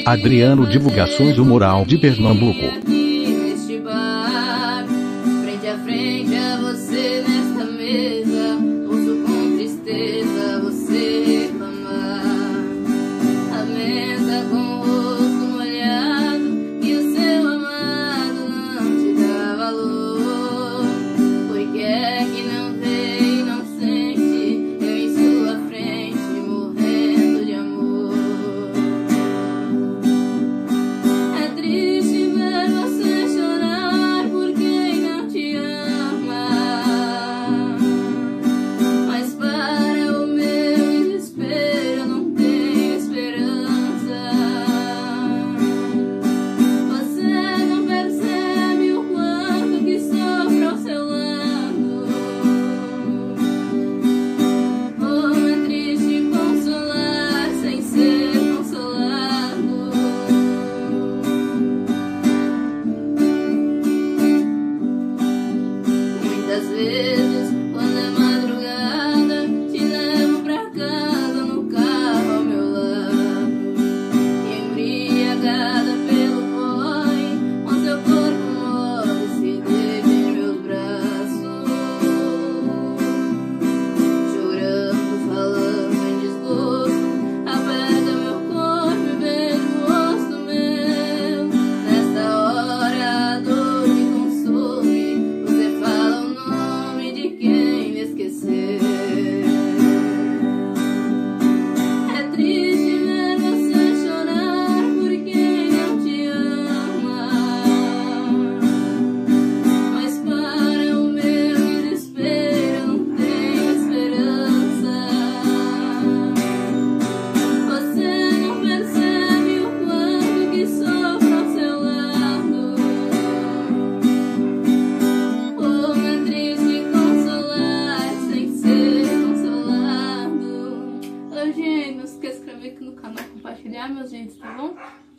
Adriano Divulgações o Moral de Pernambuco. Neste bar, frente a frente a você nesta mesa, ouço com tristeza você reclamar. A mesa com o rosto molhado e o seu amado não te dá valor. Por que é que não vê e não sente eu em sua frente morrendo de amor? É triste ver você chorar por quem não te ama, mas para o meu desespero eu não tenho esperança. Você não percebe o quanto que sofro ao seu lado. Como é triste consolar sem ser consolado. Muitas vezes, quando é madrugada, te levo pra casa no carro ao meu lado. E embriagada pelo boy, com seu corpo mole se deita em meus braços. Chorando, falando em desgosto, aperta meu corpo e beija o rosto meu. Nesta hora a dor me consome, você fala o nome de quem me esqueceu. É triste ver você chorar por quem não te ama, mas para o meu desespero eu não tenho esperança. Você não percebe o quanto que sofro ao seu lado. Como é triste consolar sem ser consolado. Ô, gente, não esqueça de se inscrever aqui no canal, compartilhar, meus gente, tá bom?